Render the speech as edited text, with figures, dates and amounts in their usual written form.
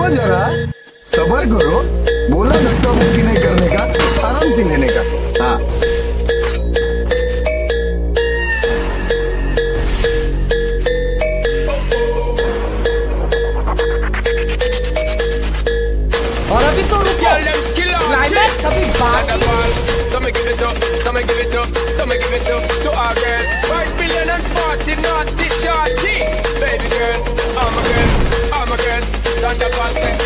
जरा, सबर करो। बोला धक्का मुक्की नहीं करने का, आराम से लेने का। हाँ और अभी तो रुको, क्लाइमैक्स अभी बाकी। Come give it up, come give it up, come give it up to our girl. 5 billion and 40 naughty shorty. Baby girl, I'm a girl, I'm a girl. Thunderball.